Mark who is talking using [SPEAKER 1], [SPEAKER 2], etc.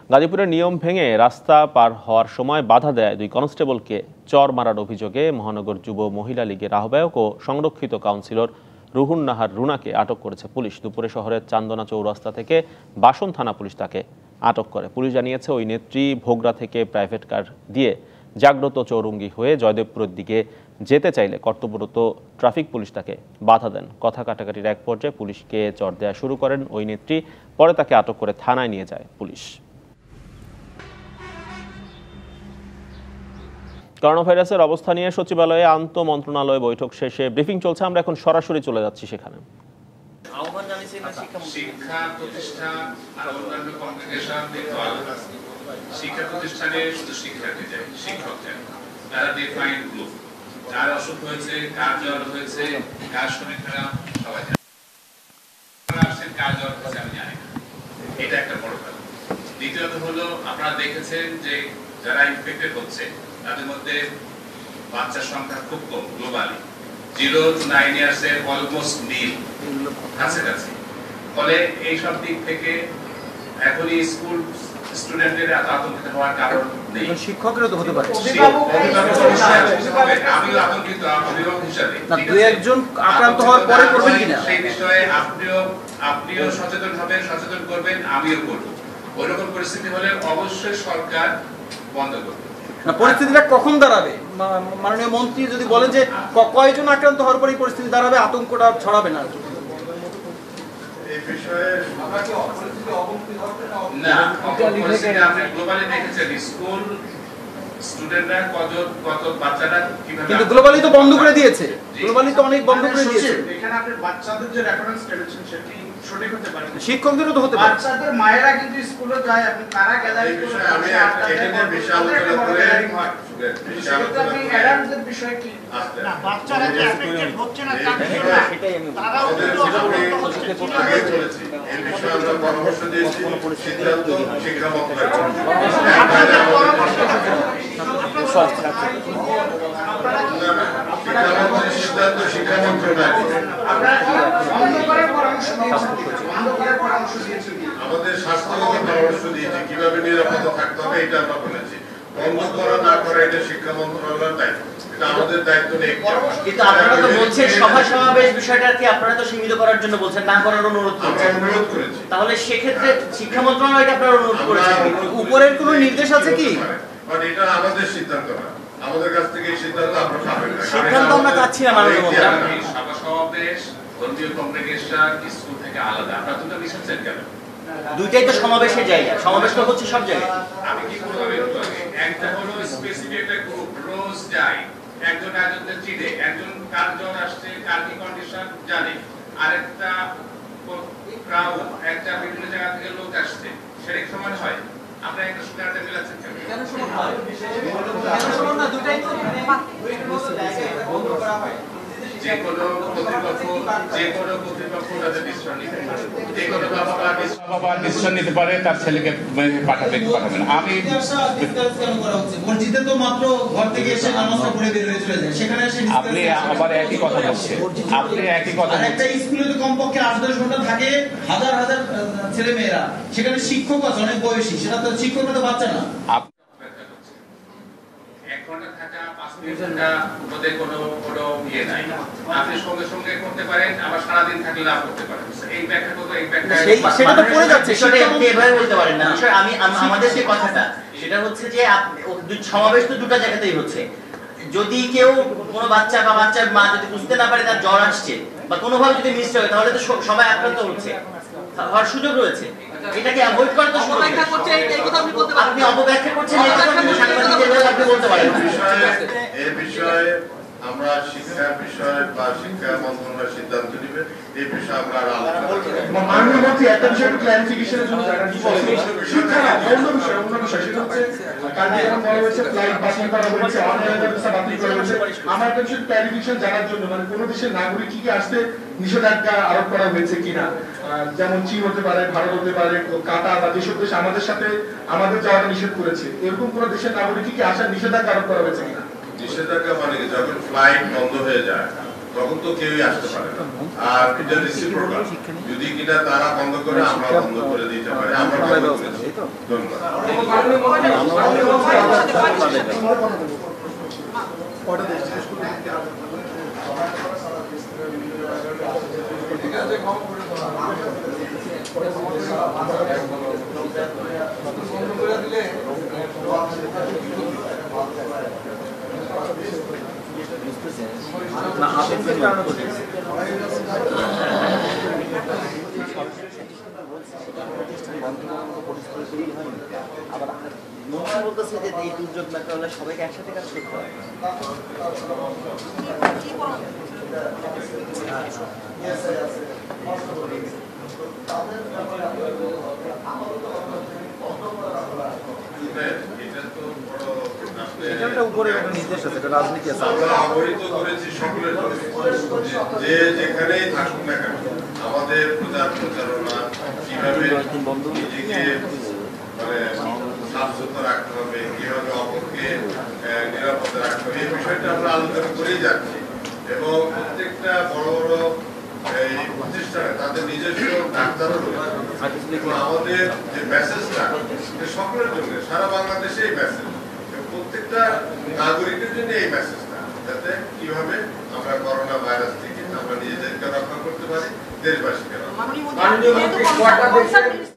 [SPEAKER 1] গাজীপুরের নিয়ম ভেঙে রাস্তা পার হওয়ার সময় বাধা দেয় দুই কনস্টেবলকে চর মারার অভিযোগে মহানগর যুব মহিলা লীগের আহ্বায়ক ও সংরক্ষিত কাউন্সিলর রুহুন নাহার রুনাকে আটক করেছে পুলিশ। দুপুরে শহরের চান্দনা চৌরাস্তা থেকে বাসন থানা পুলিশ তাকে আটক করে। পুলিশ জানিয়েছে, ওই নেত্রী ভোগড়া থেকে প্রাইভেট কার দিয়ে জাগ্রত চৌরঙ্গি হয়ে জয়দেবপুরের দিকে যেতে চাইলে কর্তব্যরত ট্রাফিক পুলিশ তাকে বাধা দেন। কথা কাটাকাটির এক পর্যায়ে পুলিশকে চর দেওয়া শুরু করেন ওই নেত্রী। পরে তাকে আটক করে থানায় নিয়ে যায় পুলিশ। করোনা ভাইরাসের অবস্থা নিয়ে সচিবালয়ে আন্তঃ মন্ত্রণালয় বৈঠক শেষে ব্রিফিং চলছে। আমরা এখন সরাসরি চলে যাচ্ছি সেখানে।
[SPEAKER 2] শিক্ষা প্রতিষ্ঠান আর অন্যান্য কংগ্রেগেশন শিক্ষা প্রতিষ্ঠানে শুধু শিক্ষার্থী যায়, শিক্ষক যায়, তারা ডিফাইন্ড গ্রুপ। যার অসুখ হয়েছে, কার জ্বর হয়েছে, কার শরীর খারাপ, সবাই জানে। কার জ্বর হয়েছে আমি জানি না, এটা একটা বড় কারণ। দ্বিতীয়ত হলো, আপনারা দেখেছেন যে যারা ইনফেক্টেড হচ্ছে তাদের মধ্যে বাচ্চার সংখ্যা খুব কম গ্লোবালি। 0 to 9 years এর অলমোস্ট নীল কাছাকাছি। ফলে এইসব দিক থেকে এখনই স্কুল স্টুডেন্টদের এত আতঙ্কিত হওয়ার কারণ নেই।
[SPEAKER 3] শিক্ষকেরও তো হতে পারে,
[SPEAKER 2] আমিও আতঙ্কিত অভিভাবক হিসাবে।
[SPEAKER 3] দুই একজন আক্রান্ত হওয়ার পরে করবেন কিনা
[SPEAKER 2] সেই বিষয়ে আপনিও সচেতন হবেন, সচেতন করবেন, আমিও করব। ওইরকম পরিস্থিতি হলে অবশ্যই সরকার বন্ধ করবে।
[SPEAKER 3] পরিস্থিতিটা কখন দাঁড়াবে? মাননীয় মন্ত্রী যদি বলেন যে কয়জন আক্রান্ত হওয়ার পরে পরিস্থিতি দাঁড়াবে, আতঙ্কটা ছড়াবে না।
[SPEAKER 2] এই বিষয়ে না, আপনি গ্লোবালি দেখেছেন স্কুল স্টুডেন্টরা কত বাচ্চারা কিভাবে,
[SPEAKER 3] কিন্তু গ্লোবালি তো বন্ধ করে দিয়েছে, গ্লোবালি তো অনেক বন্ধ করে দিয়েছে।
[SPEAKER 4] এখানে আপনি বাচ্চাদের যে রেফারেন্স করেছেন সেটি সঠিক হতে পারে,
[SPEAKER 3] শিক্ষকদেরও তো হতে পারে।
[SPEAKER 4] বাচ্চাদের মায়েরা কিন্তু স্কুলে যায়, আপনি তারা গ্যাদারিং করে
[SPEAKER 2] আমি এখানে বিশাল করে
[SPEAKER 4] আপনি অ্যাডাল্টদের বিষয় কি
[SPEAKER 5] না, বাচ্চারা যে অ্যাফেক্টেড হচ্ছে না তা কিছু না, তারাও কিন্তু হচ্ছে।
[SPEAKER 2] আগে চলেছে এই বিষয়ে আমরা পরামর্শ দিয়েছি, সিদ্ধান্ত শিক্ষা মন্ত্রণালয়
[SPEAKER 5] আপনাদের পরামর্শ
[SPEAKER 2] সিদ্ধান্ত শিক্ষা মন্ত্রণালয় আমাদের স্বাস্থ্যগত পরামর্শ দিয়েছি, কিভাবে নিরাপদে থাকতে হবে এটা আমরা বলেছি। বন্ধ করা না করা এটা শিক্ষা মন্ত্রণালয়ের দায়িত্ব, এটা আমাদের দায়িত্ব নেই।
[SPEAKER 6] কিন্তু আপনারা তো বলছেন সভা সমাবেশ বিষয়টা কি আপনারা তো সীমিত করার জন্য বলছেন, না করার অনুরোধ করছেন।
[SPEAKER 2] আমরা অনুরোধ করেছি,
[SPEAKER 6] তাহলে সেক্ষেত্রে শিক্ষা মন্ত্রণালয়কে আপনারা অনুরোধ করেছেন,
[SPEAKER 3] উপরের কোনো নির্দেশ আছে কি?
[SPEAKER 2] মানে এটা আমাদের সিদ্ধান্ত না, আমাদের কাছ থেকে এই সিদ্ধান্ত আমরা পাবেন না।
[SPEAKER 6] সিদ্ধান্ত আমরা চাচ্ছি না মাননীয় মন্ত্রী।
[SPEAKER 2] সভা সমাবেশ ধর্মীয় কংগ্রেগেশন স্কুল থেকে আলাদা, আপনারা দুটো মিশাচ্ছেন কেন?
[SPEAKER 6] দুইটাই তো সমাবেশের জায়গা, সমাবেশ তো হচ্ছে সব জায়গায়।
[SPEAKER 2] আমি কি বললাম একটু আগে, একটা হলো স্পেসিফিক একটা গ্রুপ রোজ যায়, একজন একজনের চিনে, একজন কার জ্বর আসছে, কার কি কন্ডিশন জানে, আরেকটা ক্রাউড, একটা বিভিন্ন জায়গা থেকে লোক আসছে, সেটা কি সমান হয়? আপনারা একটা সুবিধাটা মিলাচ্ছেন কেন?
[SPEAKER 3] কেন সমান হয়? কেন সমান না? দুইটাই তো বন্ধ করা হয়।
[SPEAKER 2] যে কোনো কর্তৃপক্ষ তাদের ডিসিশন নিতে পারে, যে কোনো বাবা ডিসিশন নিতে পারে তার ছেলেকে পাঠাবেন। আমি
[SPEAKER 3] মসজিদে তো মাত্র ঘর থেকে এসে নামাজটা পড়ে বের হয়ে চলে যায়, সেখানে এসে
[SPEAKER 2] আপনি আবার একই কথা বলছেন,
[SPEAKER 3] একটা স্কুলে তো কমপক্ষে 8-10 ঘন্টা থাকে, হাজার হাজার ছেলে মেয়েরা, সেখানে শিক্ষক আছে অনেক বয়সী, সেটা তো শিক্ষকরা তো বাচ্চা না।
[SPEAKER 2] ইয়ে নাই, আপনি সঙ্গে সঙ্গে করতে পারেন, আবার সারাদিন থাকলে লাভ করতে পারেন। এই ব্যাখ্যা করতে এই ব্যাখ্যা
[SPEAKER 3] সেটা তো পড়ে যাচ্ছে,
[SPEAKER 6] সেটা এভাবে বলতে পারেন না। আমি আমাদের যে কথাটা সেটা হচ্ছে যে সমাবেশ তো দুটো জায়গাতেই হচ্ছে। যদি কেউ কোনো বাচ্চা বা বাচ্চার মা যদি বুঝতে না পারে তার জ্বর আসছে বা কোনোভাবে যদি মিস হয়, তাহলে তো সবাই আক্রান্ত হচ্ছে, হওয়ার সুযোগ রয়েছে। এটাকে অ্যাভয়েড করা তো অপব্যাখ্যা করছেন, এই কথা আপনি বলতে পারেন। আপনি অপব্যাখ্যা করছেন, এই কথা আপনি সাংবাদিকদের আপনি বলতে পারেন।
[SPEAKER 2] এই বিষয়ে আমরা শিক্ষার বিষয়ে বা শিক্ষা মন্ত্রণালয় সিদ্ধান্ত নেবে, এই বিষয়ে আমরা আলোচনা করব।
[SPEAKER 4] মাননীয় মন্ত্রী একটা বিষয় ক্লারিফিকেশনের জন্য জানান, শিক্ষা না অন্য বিষয় সেটা হচ্ছে কালকে যখন বলা হয়েছে ফ্লাইট বাতিল করা হয়েছে, অনলাইন ব্যবস্থা বাতিল করা হয়েছে, আমার একটা বিষয় ক্লারিফিকেশন জানার জন্য, মানে কোন দেশের নাগরিক কি আসতে নিষেধাজ্ঞা আরোপ করা হয়েছে কিনা, যেমন চীন হতে পারে, ভারত হতে পারে, কাতার বা যেসব দেশ আমাদের সাথে আমাদের যাওয়াটা নিষেধ করেছে, এরকম কোন দেশের নাগরিক কি আসার নিষেধাজ্ঞা আরোপ করা হয়েছে কিনা?
[SPEAKER 2] নিষেধাজ্ঞা মানে যখন ফ্লাইট বন্ধ হয়ে যায়
[SPEAKER 7] তখন তো কেউই আসতে পারে না। আর এটা রেসিপ্রোকাল, যদি কিনা তারা বন্ধ করে আমরা বন্ধ করে দিতে পারি, আমরা বন্ধ করেছি।
[SPEAKER 6] আবার মন্ত্রী বলতেছে যে এই দুর্যোগ মোকাবেলায় সবাইকে একসাথে কাজ করতে হয়।
[SPEAKER 8] উপরে একটা নির্দেশ আছে, এটা রাজনীতি আছে।
[SPEAKER 7] আমরা অবহিত করেছি সকলের যে যেখানেই থাকুক না কেন আমাদের প্রচারণা কিভাবে নিজেকে মানে সাফ সুতরা রাখতে হবে, কিভাবে অপরকে নিরাপদে রাখতে হবে, এই বিষয়টা আমরা আলোচনা করেই যাচ্ছি। এবং প্রত্যেকটা বড় বড় এই প্রতিষ্ঠানে তাদের নিজস্ব ডাক্তারও রয়েছে। আমাদের যে মেসেজটা সকলের জন্য, সারা বাংলাদেশে এই মেসেজ, প্রত্যেকটা নাগরিকের জন্য এই মেসেজটা, যাতে কিভাবে আমরা করোনা ভাইরাস থেকে আমরা নিজেদেরকে রক্ষা করতে পারি, দেশবাসীকে রক্ষা করতে পারি।